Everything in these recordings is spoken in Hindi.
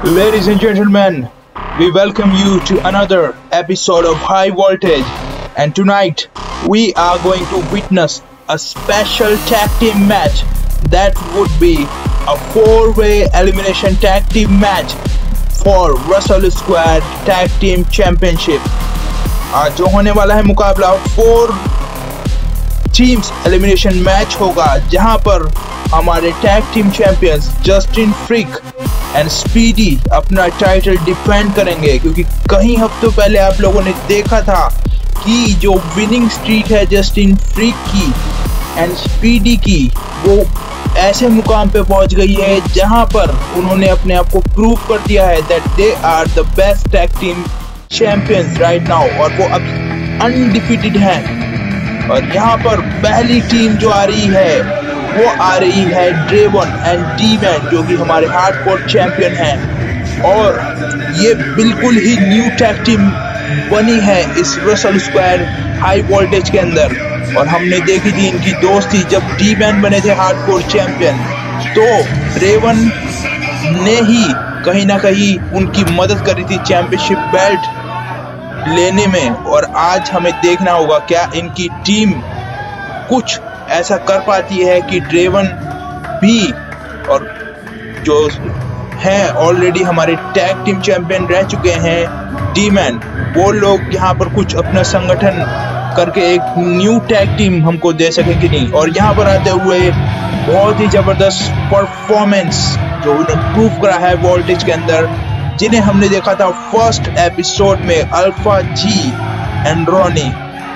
Ladies and gentlemen, we welcome you to another episode of High Voltage, and tonight we are going to witness a special tag team match that would be a 4-way elimination tag team match for Russell Square Tag Team Championship. आज जो होने वाला है मुकाबला 4 टीम्स एलिमिनेशन मैच होगा, जहां पर हमारे tag team champions Justin Freak and Speedy अपना टाइटल डिफेंड करेंगे। क्योंकि कई हफ्तों पहले आप लोगों ने देखा था कि जो विनिंग स्ट्रीक है जस्टिन फ्रीक की एंड स्पीडी की, वो ऐसे मुकाम पे पहुंच गई है जहां पर उन्होंने अपने आप को प्रूव कर दिया है that they are the best tag team champions right now, और वो अब अनडिफीटेड हैं। और यहाँ पर पहली टीम जो आ रही है वो आ रही है ड्रेवन एंड डी-मैन, जो कि हमारे हार्डकोर चैंपियन हैं, और ये बिल्कुल ही न्यू टैग टीम बनी है इस रसल स्क्वायर हाई वोल्टेज के अंदर। और हमने देखी थी इनकी दोस्ती जब डी-मैन बने थे हार्डकोर चैंपियन, तो ड्रेवन ने ही कहीं ना कहीं उनकी मदद करी थी चैंपियनशिप बेल्ट लेने में। और आज हमें देखना होगा क्या इनकी टीम कुछ ऐसा कर पाती है कि ड्रेवन भी, और जो हैं ऑलरेडी हमारे टैग टीम चैंपियन रह चुके हैं डी-मैन, वो लोग यहाँ पर कुछ अपना संगठन करके एक न्यू टैग टीम हमको दे सके कि नहीं। और यहाँ पर आते हुए बहुत ही जबरदस्त परफॉर्मेंस जो उन्होंने प्रूव करा है वोल्टेज के अंदर, जिन्हें हमने देखा था फर्स्ट एपिसोड में अल्फा जी एंड रॉनी।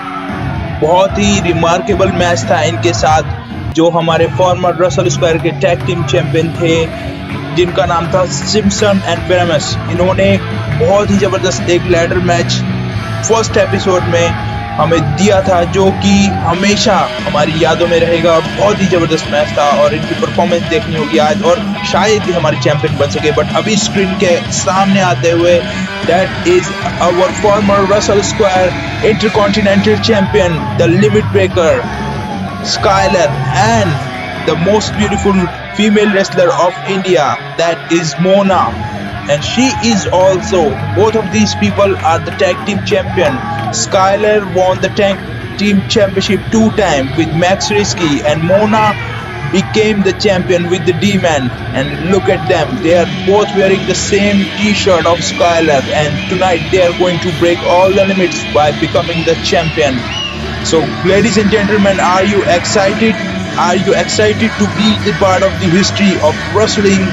बहुत ही रिमार्केबल मैच था इनके साथ, जो हमारे फॉर्मर रसल स्क्वायर के टैग टीम चैंपियन थे जिनका नाम था सिम्पसन एंड पेरामस। इन्होंने बहुत ही जबरदस्त एक लैडर मैच फर्स्ट एपिसोड में हमें दिया था, जो कि हमेशा हमारी यादों में रहेगा। बहुत ही जबरदस्त मैच था और इनकी परफॉर्मेंस देखनी होगी आज, और शायद ही हमारे चैंपियन बन सके। बट अभी स्क्रीन के सामने आते हुए that is our former Russell Square intercontinental champion, the limit breaker Skyler, and the most beautiful female wrestler of India, that is Mona, and she is also, both of these people are the tag team champion. Skyler won the tag team championship 2 times with Max Risky, and Mona became the champion with the D-Man. And look at them, they are both wearing the same t-shirt of Skyler, and tonight they are going to break all the limits by becoming the champion. So ladies and gentlemen, are you excited? Are you excited to be the part of the history of wrestling,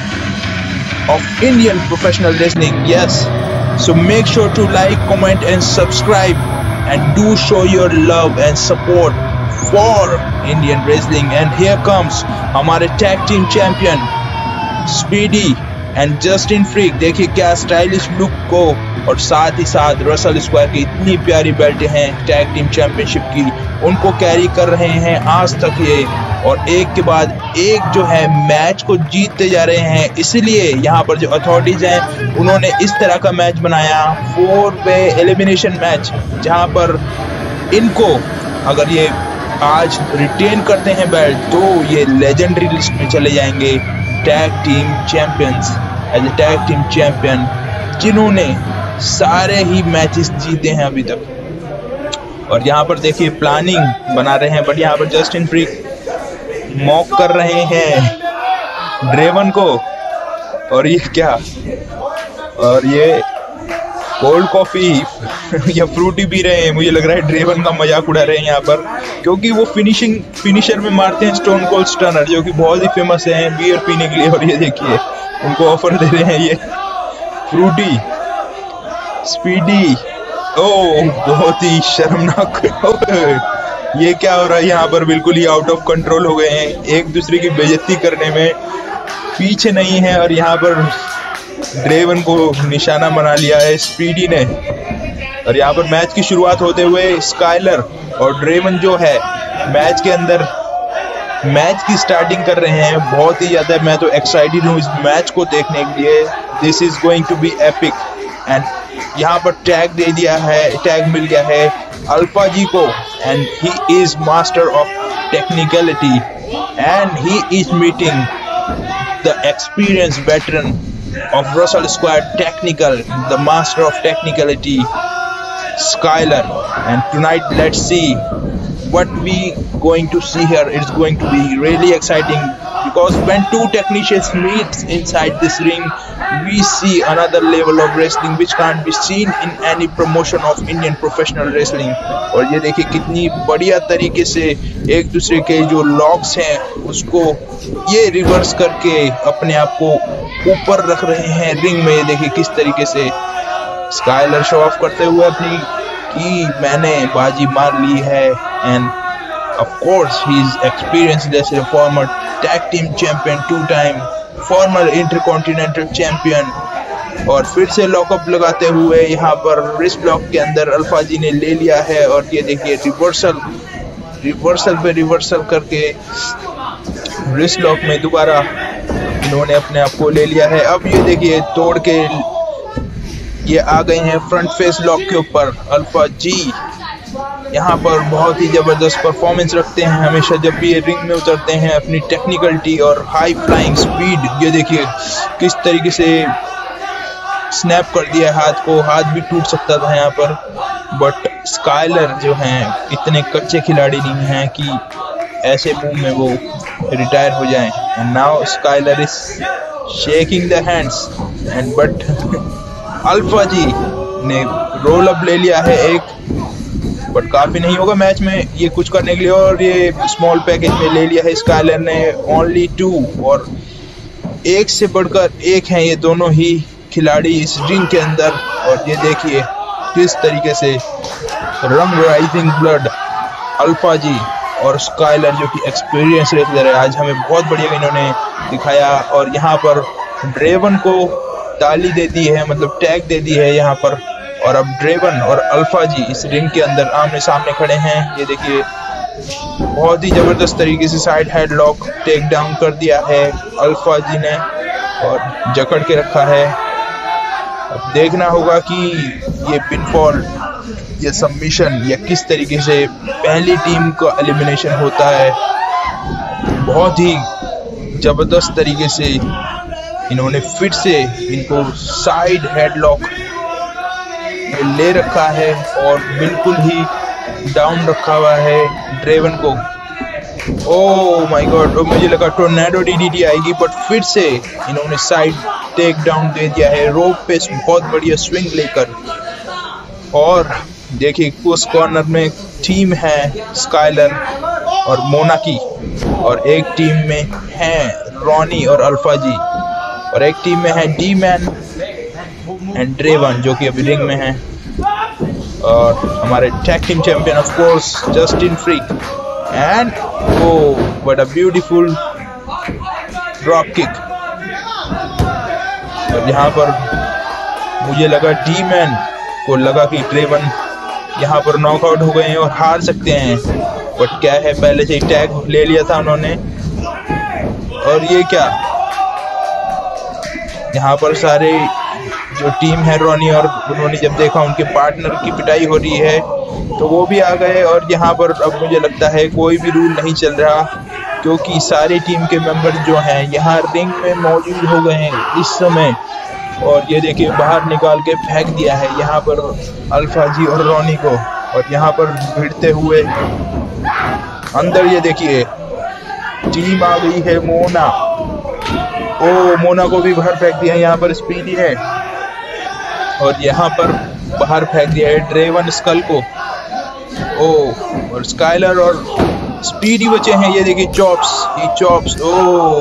of Indian professional wrestling? Yes. So make sure to like, comment and subscribe, and do show your love and support for Indian wrestling. And here comes हमारे tag team champion Speedy and Justin Freak। देखिए क्या स्टाइलिश लुक को, और साथ ही साथ रसल स्क्वायर की इतनी प्यारी बेल्ट हैं टैग टीम चैंपियनशिप की, उनको कैरी कर रहे हैं आज तक ये, और एक के बाद एक जो है मैच को जीतते जा रहे हैं। इसलिए यहाँ पर जो अथॉरिटीज हैं उन्होंने इस तरह का मैच बनाया, 4-वे एलिमिनेशन मैच, जहाँ पर इनको अगर ये आज रिटेन करते हैं बेल्ट तो ये लेजेंडरी लिस्ट में चले जाएंगे tag team champions, as a tag team champion जिन्होंने सारे ही मैचेस जीते हैं अभी तक। और यहाँ पर देखिए प्लानिंग बना रहे हैं, बट यहाँ पर जस्टिन फ्रीक मॉक कर रहे हैं ड्रेवन को, और ये क्या, और ये कोल्ड कॉफी या फ्रूटी पी रहे हैं। मुझे लग रहा है ड्रेवन का मजाक उड़ा रहे हैं यहाँ पर, क्योंकि वो फिनिशर में मारते हैं स्टोन कोल्ड स्टनर, जो कि बहुत ही फेमस है बियर पीने के लिए। और ये देखिए उनको ऑफर दे रहे हैं ये फ्रूटी स्पीडी। ओह बहुत ही शर्मनाक ये क्या हो रहा है यहाँ पर, बिल्कुल ही आउट ऑफ कंट्रोल हो गए हैं, एक दूसरे की बेइज्जती करने में पीछे नहीं है। और यहाँ पर ड्रेवन को निशाना बना लिया है स्पीडी ने। और यहाँ पर मैच की शुरुआत होते हुए स्काइलर और ड्रेवन जो है मैच के अंदर मैच की स्टार्टिंग कर रहे हैं। बहुत ही ज्यादा मैं तो एक्साइटेड हूँ इस मैच को देखने के लिए। This is going to be epic. And यहाँ पर टैग दे दिया है, टैग मिल गया है अल्फा जी को, and he is master of technicality, and he is meeting the experience veteran of Russell Squad Technical, the master of technicality, Skyler. And tonight, let's see what we going to see here. It's going to be really exciting because when two technicians meet inside this ring, we see another level of wrestling which can't be seen in any promotion of Indian professional wrestling. और ये देखिए कितनी बढ़िया तरीके से एक दूसरे के जो लॉक्स हैं उसको ये रिवर्स करके अपने आप को ऊपर रख रहे हैं रिंग में। ये देखिए किस तरीके से स्काइलर शो ऑफ करते हुए अपनी कि मैंने बाजी मार ली है। And of course he is experienced as a former tag team champion, 2-time former intercontinental champion। और फिर से लॉकअप लगाते हुए यहाँ पर रिस्ट लॉक के अंदर अल्फा जी ने ले लिया है। और ये देखिए रिवर्सल पे रिवर्सल करके रिस्ट लॉक में दोबारा इन्होंने अपने आप को ले लिया है। अब ये देखिए तोड़ के ये आ गए हैं फ्रंट फेस लॉक के ऊपर। अल्फा जी यहाँ पर बहुत ही जबरदस्त परफॉर्मेंस रखते हैं हमेशा जब भी ये रिंग में उतरते हैं। अपनी टेक्निकलिटी और हाई फ्लाइंग स्पीड, ये देखिए किस तरीके से स्नैप कर दिया हाथ को, हाथ भी टूट सकता था यहाँ पर। बट स्काइलर जो हैं इतने कच्चे खिलाड़ी नहीं हैं कि ऐसे मूव में वो रिटायर हो जाएं। And now Skyler is shaking the hands and but Alpha G ने रोल अप ले लिया है एक, बट काफी नहीं होगा मैच में ये कुछ करने के लिए। और ये स्मॉल पैकेज में ले लिया है स्काइलर ने, ओनली 2। और एक से बढ़कर एक हैं ये दोनों ही खिलाड़ी इस रिंग के अंदर। और ये देखिए किस तरीके से रंग राइजिंग ब्लड अल्फा जी और स्काइलर जो कि एक्सपीरियंस रेसलर है, आज हमें बहुत बढ़िया इन्होंने दिखाया। और यहाँ पर ड्रेवन को ताली दे दी है, मतलब टैग दे दी है यहाँ पर। और अब ड्रेवन और अल्फा जी इस रिंग के अंदर आमने सामने खड़े हैं। ये देखिए बहुत ही जबरदस्त तरीके से side head lock take down कर दिया है अल्फा जी ने और जकड़ के रखा है। अब देखना होगा कि ये पिनफॉल, ये सबमिशन या किस तरीके से पहली टीम का एलिमिनेशन होता है। बहुत ही जबरदस्त तरीके से इन्होंने फिर से इनको साइड हेड लॉक ले रखा है और बिल्कुल ही डाउन रखा हुआ है ड्रेवन को। ओह माय गॉड, मुझे लगा टोर्नेडो डीडीटी आएगी, बट फिर से इन्होंने साइड टेक डाउन दे दिया है रोप पे बहुत बढ़िया स्विंग लेकर। और देखिए उस कॉर्नर में टीम है स्काइलर और मोना की, और एक टीम में है रॉनी और अल्फा जी, और एक टीम में है डी मैन एंड ड्रेवन जो कि अभी रिंग में है। और हमारे tag team champion of course Justin Freak. And oh what a beautiful drop kick. और यहाँ पर मुझे लगा डी मैन को लगा कि ड्रेवन यहाँ पर नॉकआउट हो गए हैं और हार सकते हैं, बट क्या है पहले से ही टैग ले लिया था उन्होंने। और ये क्या, यहाँ पर सारे जो टीम है रॉनी और उन्होंने जब देखा उनके पार्टनर की पिटाई हो रही है तो वो भी आ गए। और यहाँ पर अब मुझे लगता है कोई भी रूल नहीं चल रहा क्योंकि सारी टीम के मेंबर जो हैं यहाँ रिंग में मौजूद हो गए हैं इस समय। और ये देखिए बाहर निकाल के फेंक दिया है यहाँ पर अल्फा जी और रॉनी को। और यहाँ पर भिड़ते हुए अंदर ये देखिए टीम आ गई है मोना। ओ मोना को भी बाहर फेंक दिया यहाँ पर स्पीडी ने, और यहाँ पर बाहर फेंक दिया है ड्रेवन स्कल को। ओ और स्काइलर और स्पीडी बचे हैं, ये देखिए चॉप्स। ओ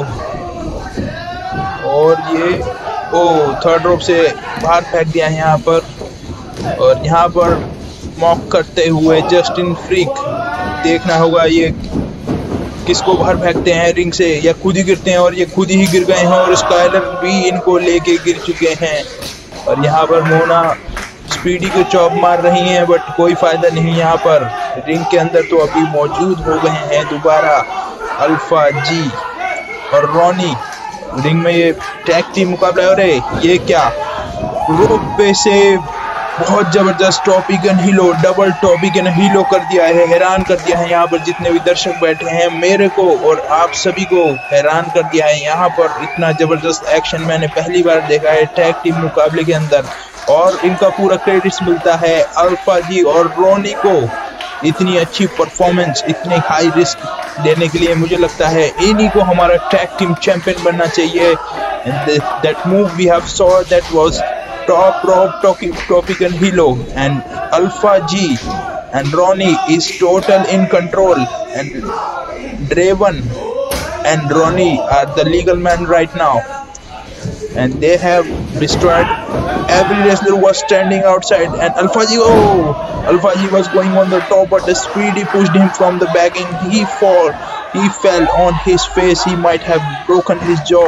और ये थर्ड रोप से बाहर फेंक दिया है यहाँ पर। और यहाँ पर मॉक करते हुए जस्टिन फ्रीक, देखना होगा ये किसको बाहर फेंकते हैं रिंग से या खुद ही गिरते हैं। और ये खुद ही गिर गए हैं और स्काइलर भी इनको लेके गिर चुके हैं। और यहाँ पर मोना स्पीडी को चॉप मार रही हैं, बट कोई फायदा नहीं। यहाँ पर रिंग के अंदर तो अभी मौजूद हो गए हैं दोबारा अल्फा जी और रॉनी रिंग में। ये टैग टीम मुकाबला हो रहे, ये क्या रोप पे से बहुत जबरदस्त tope gun hilo, double tope gun hilo कर दिया है, हैरान कर दिया है। यहाँ पर जितने भी दर्शक बैठे हैं, मेरे को और आप सभी को हैरान कर दिया है। यहाँ पर इतना जबरदस्त एक्शन मैंने पहली बार देखा है टैग टीम मुकाबले के अंदर, और इनका पूरा क्रेडिट मिलता है अल्फा जी और रोनी को। इतनी अच्छी परफॉर्मेंस, इतने हाई रिस्क लेने के लिए मुझे लगता है इन्हीं को हमारा टैग टीम चैंपियन बनना चाहिए। That move we have saw that was top topic and hilo, and Alpha G and Ronnie is total in control, and Draven and Ronnie are the legal man right now, and they have destroyed every wrestler who was standing outside. And Alpha G was going on the top, but the Speedy pushed him from the back and he fell on his face. He might have broken his jaw,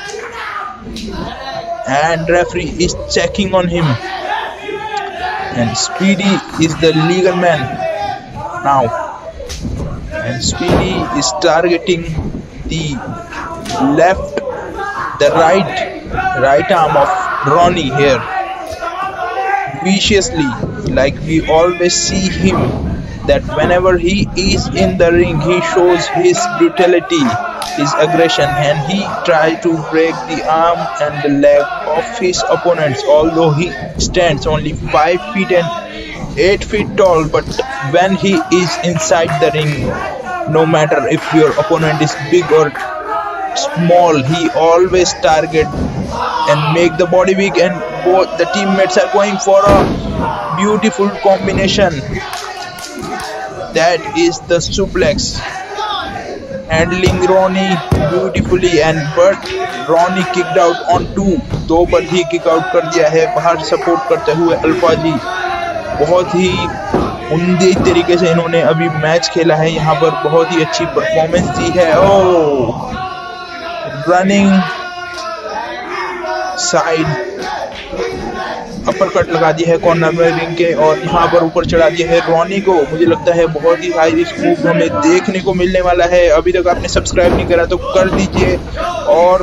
and referee is checking on him, and Speedy is the legal man now, and Speedy is targeting the right arm of Ronnie here viciously, like we always see him, that whenever he is in the ring he shows his brutality, his aggression, and he tries to break the arm and the leg of his opponents, although he stands only 5 feet and 8 feet tall. But when he is inside the ring, no matter if your opponent is big or small, he always target and make the body weak, and both the teammates are going for a beautiful combination. That is the suplex, handling Ronnie beautifully, but Ronnie kicked out on 2 पर ही किक आउट कर दिया है बाहर सपोर्ट करते हुए अल्फा जी। बहुत ही उम्दा तरीके से इन्होंने अभी मैच खेला है, यहाँ पर बहुत ही अच्छी परफॉर्मेंस दी है। रनिंग साइड अपर कट लगा दिया है कॉर्नर में रिंग के, और यहाँ पर ऊपर चढ़ा दिया है रॉनी को। मुझे लगता है बहुत ही हाई रिस्क मूव हमें देखने को मिलने वाला है। अभी तक आपने सब्सक्राइब नहीं करा तो कर दीजिए। और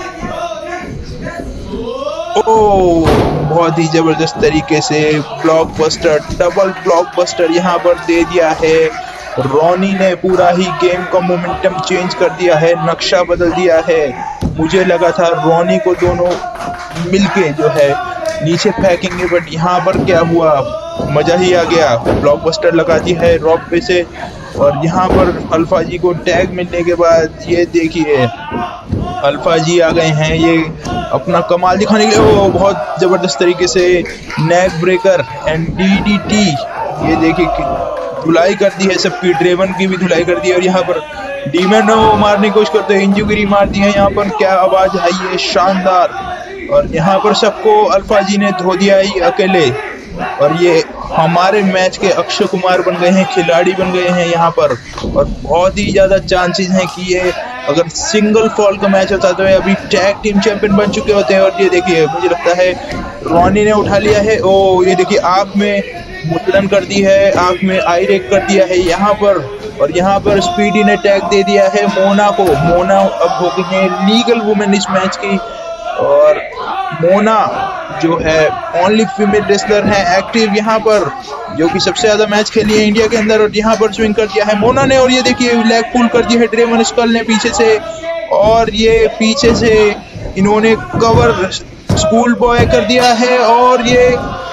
बहुत ही जबरदस्त तरीके से ब्लॉकबस्टर, डबल ब्लॉकबस्टर यहाँ पर दे दिया है। रॉनी ने पूरा ही गेम का मोमेंटम चेंज कर दिया है, नक्शा बदल दिया है। मुझे लगा था रॉनी को दोनों मिलके जो है नीचे फेंकेंगे, बट यहाँ पर क्या हुआ, मजा ही आ गया। ब्लॉकबस्टर लगा दी है रॉक पे से, और यहाँ पर अल्फा जी को टैग मिलने के बाद ये देखिए अल्फा जी आ गए हैं ये अपना कमाल दिखाने के लिए। बहुत जबरदस्त तरीके से नेक ब्रेकर एंड DDT, ये देखिए धुलाई कर दी है सबकी, ड्रेवन की भी धुलाई कर दी है। और यहाँ पर डीमन मारने की कोशिश करते हैं, इंजुरी मार दी है। यहाँ पर क्या आवाज आई है, शानदार। और यहाँ पर सबको अल्फा जी ने धो दिया ही अकेले, और ये हमारे मैच के अक्षय कुमार बन गए हैं, खिलाड़ी बन गए हैं यहाँ पर। और बहुत ही ज्यादा चांसेस हैं कि ये अगर सिंगल फॉल का मैच होता तो ये अभी टैग टीम चैंपियन बन चुके होते हैं। और ये देखिए मुझे लगता है रॉनी ने उठा लिया है। ये देखिए आंख में मुद्दन कर दी है, आंख में आई रेक कर दिया है यहाँ पर। और यहाँ पर स्पीडी ने टैग दे दिया है मोना को। मोना अब हो गई है लीगल वुमेन इस मैच की, और मोना जो है ओनली फीमेल रेसलर है एक्टिव यहाँ पर, जो कि सबसे ज्यादा मैच खेली है इंडिया के अंदर। और यहाँ पर स्विंग कर दिया है मोना ने, और ये देखिए लेग पुल कर दिया है ड्रेवन स्कल ने पीछे से, और ये पीछे से इन्होंने कवर स्कूल बॉय कर दिया है। और ये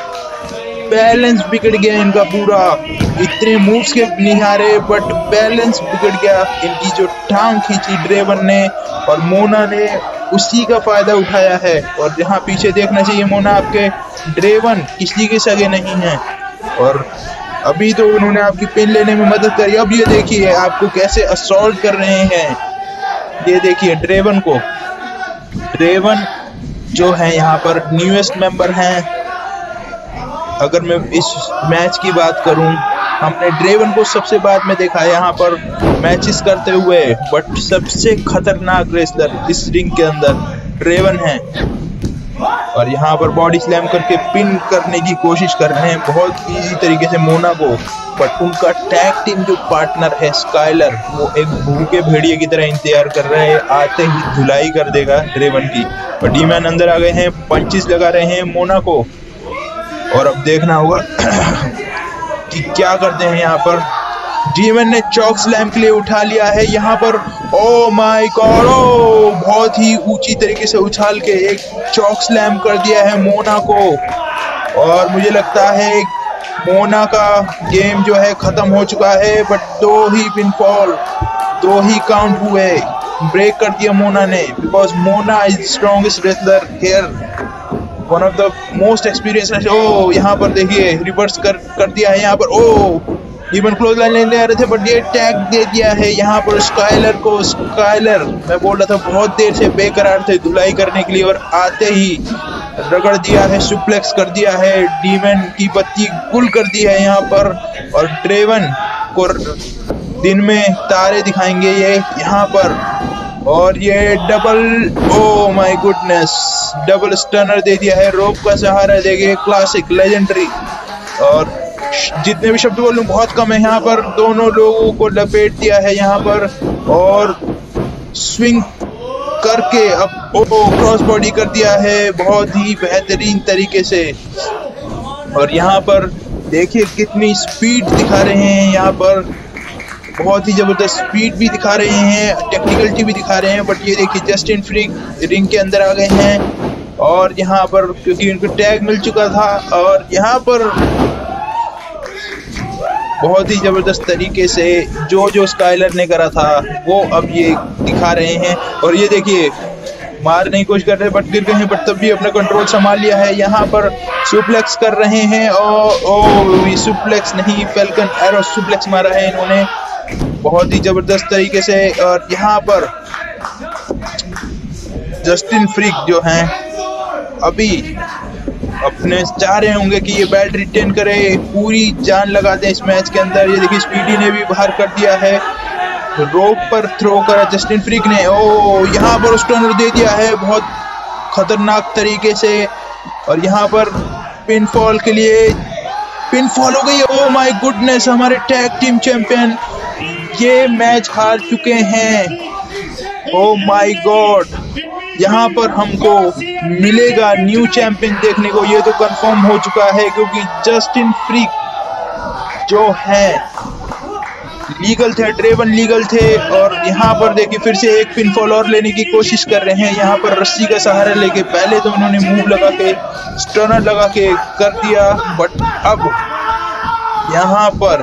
बैलेंस बिगड़ गया इनका पूरा, इतने मूव्स के निहारे बट बैलेंस बिगड़ गया। इनकी जो टांग खींची ड्रेवन ने और मोना ने, उसी का फायदा उठाया है। और यहाँ पीछे देखना चाहिए मोना आपके, ड्रेवन किसी के सगे नहीं है, और अभी तो उन्होंने आपकी पिन लेने में मदद करी। अब ये देखिए आपको कैसे असॉल्ट कर रहे हैं, ये देखिए ड्रेवन को। ड्रेवन जो है यहाँ पर न्यूएस्ट मेंबर हैं। अगर मैं इस मैच की बात करूं, हमने ड्रेवन को सबसे बाद में देखा है यहाँ पर मैचेस करते हुए, बट सबसे खतरनाक रेसलर इस रिंग के अंदर ड्रेवन है। और यहाँ पर बॉडी स्लैम करके पिन करने की कोशिश कर रहे हैं बहुत इजी तरीके से मोना को, बट उनका टैग टीम जो पार्टनर है स्काइलर, वो एक भूखे भेड़िए की तरह इंतजार कर रहे हैं, आते ही धुलाई कर देगा ड्रेवन की। और डीमैन अंदर आ गए हैं, पंचेस लगा रहे हैं मोना को। और अब देखना होगा कि क्या करते हैं यहाँ पर। डीमन ने चॉक स्लैम के लिए उठा लिया है यहाँ पर। ओ माय गॉड, ओ बहुत ही ऊंची तरीके से उछाल के एक चॉक स्लैम कर दिया है मोना को। और मुझे लगता है मोना का गेम जो है खत्म हो चुका है, बट 2 ही पिनफॉल, 2 ही काउंट हुए। ब्रेक कर दिया मोना ने, because Mona is strongest wrestler here, one of the most experience. ओ यहाँ पर देखिए रिवर्स कर दिया है यहाँ पर। ओ इवन क्लोज लाइन लेने आ रहे थे, बट ये टैग दे दिया है यहाँ पर स्काइलर को। स्काइलर मैं बोल रहा था बहुत देर से बेकरार थे धुलाई करने के लिए, और आते ही रगड़ दिया है, सुप्लेक्स कर दिया है, डीमन की बत्ती गुल कर दी है यहाँ पर। और ड्रेवन को दिन में तारे दिखाएंगे ये यहाँ पर। और ये double, oh my goodness, double stunner दे दिया है, रोप का सहारा देंगे, क्लासिक लेजेंडरी। और जितने भी शब्द बोलूं बहुत कम है यहाँ पर। दोनों लोगों को लपेट दिया है यहाँ पर, और स्विंग करके अब क्रॉस बॉडी कर दिया है बहुत ही बेहतरीन तरीके से। और यहाँ पर देखिए कितनी स्पीड दिखा रहे हैं यहाँ पर, बहुत ही जबरदस्त स्पीड भी दिखा रहे हैं, टेक्निकलिटी भी दिखा रहे हैं। बट ये देखिए जस्टिन फ्रीक रिंग के अंदर आ गए हैं, और यहाँ पर क्योंकि उनको टैग मिल चुका था, और यहाँ पर बहुत ही जबरदस्त तरीके से जो स्काइलर ने करा था वो अब ये दिखा रहे हैं। और ये देखिए मारने की कोशिश कर रहे हैं, बट गिर गए हैं, बट तब भी अपना कंट्रोल संभाल लिया है। यहाँ पर सुप्लेक्स कर रहे हैं, और सुप्लेक्स नहीं, फैल्कन एरो सुप्लेक्स मारा है इन्होंने बहुत ही जबरदस्त तरीके से। और यहाँ पर जस्टिन फ्रीक जो हैं अभी अपने चाह रहे होंगे कि ये बेल्ट रिटेन करे, पूरी जान लगा दें इस मैच के अंदर। ये देखिए स्पीडी ने भी बाहर कर दिया है, रोप पर थ्रो करा जस्टिन फ्रीक ने। ओ यहाँ पर स्टनर दे दिया है बहुत खतरनाक तरीके से, और यहाँ पर पिनफॉल के लिए पिनफॉल हो गई। ओ माय गुडनेस, हमारे टैग टीम चैंपियन ये मैच हार चुके हैं। ओ माय गॉड, यहाँ पर हमको मिलेगा न्यू चैंपियन देखने को, ये तो कंफर्म हो चुका है, क्योंकि जस्टिन फ्रीक जो है लीगल थे, ड्रेवन लीगल थे। और यहाँ पर देखिए फिर से एक पिनफॉल और लेने की कोशिश कर रहे हैं, यहाँ पर रस्सी का सहारा लेके। पहले तो उन्होंने मूव लगा के स्टनर लगा के कर दिया, बट अब यहाँ पर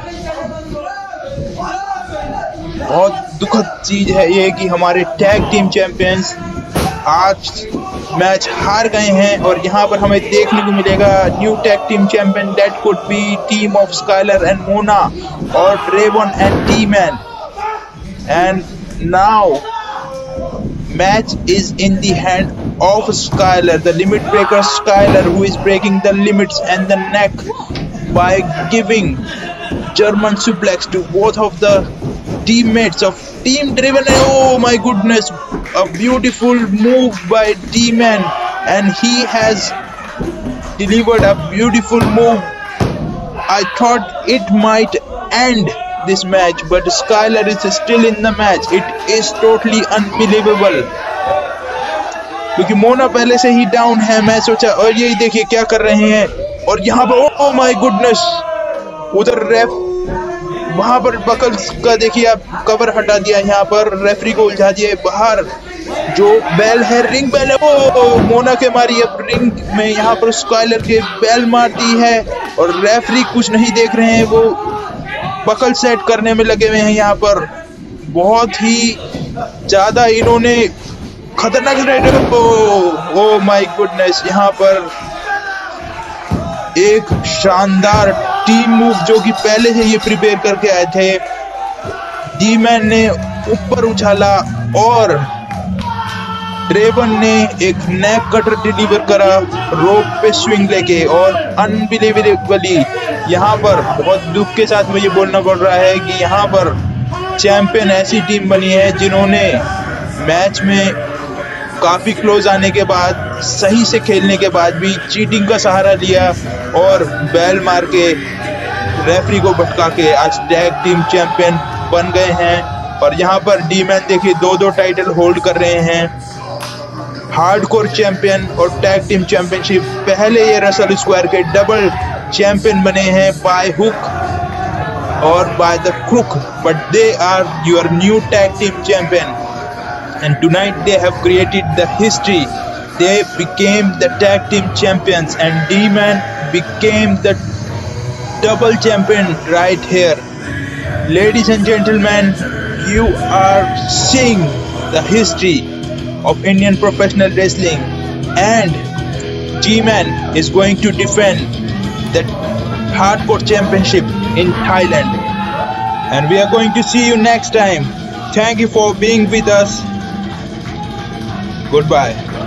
बहुत दुखद चीज है ये कि हमारे टैग टीम चैंपियंस आज मैच हार गए हैं। और यहाँ पर हमें देखने को मिलेगा new tag team champion, that could be team of Skyler and Mona और Drevan and D-Man. And now match is in the hand of Skyler, the limit breaker Skyler, who is breaking the limits and the neck by giving German suplex to both of the teammates of Team Driven. Oh my goodness, a beautiful move by D-Man, and he has delivered a beautiful move. I thought it might end this match, but Skyler is still in the match. It is totally unbelievable, क्योंकि मोना पहले से ही डाउन है। मैं सोचा, और ये देखिए क्या कर रहे हैं, और यहाँ पर ओह माय गुडनेस, उधर रेफ वहां पर बकल्स का देखिए आप कवर हटा दिया, यहाँ पर रेफरी को उलझा दिया बाहर। जो बेल है, रिंग बेल है, वो मोना के मारी अब रिंग में यहाँ पर स्काइलर के बेल मार दी है, और रेफरी कुछ नहीं देख रहे हैं, वो बकल सेट करने में लगे हुए हैं। यहाँ पर बहुत ही ज्यादा इन्होंने खतरनाक, ओ माय गुडनेस, यहाँ पर एक शानदार टीम मूव जो कि पहले से ये प्रिपेयर करके आए थे। डी-मैन ने ऊपर उछाला और ड्रेवन ने एक नेक कटर डिलीवर करा रोप पे स्विंग लेके, और अनबिलीवेबली यहाँ पर बहुत दुख के साथ मुझे बोलना पड़ रहा है कि यहाँ पर चैंपियन ऐसी टीम बनी है जिन्होंने मैच में काफी क्लोज आने के बाद, सही से खेलने के बाद भी चीटिंग का सहारा लिया और बैल मार के रेफरी को भटका के आज टैग टीम चैंपियन बन गए हैं। और यहाँ पर डी-मैन देखिए 2-2 टाइटल होल्ड कर रहे हैं। हार्डकोर चैंपियन और टैग टीम चैंपियनशिप। पहले ये रसल स्क्वायर के डबल चैंपियन बने हैं बाय हुक और by the crook, but they are your new tag team champion and tonight they have created the history. They became the tag team champions and D-Man became the double champion right here. Ladies and gentlemen, you are seeing the history of Indian professional wrestling, and G-Man is going to defend the hardcore championship in Thailand, and we are going to see you next time. Thank you for being with us. Goodbye.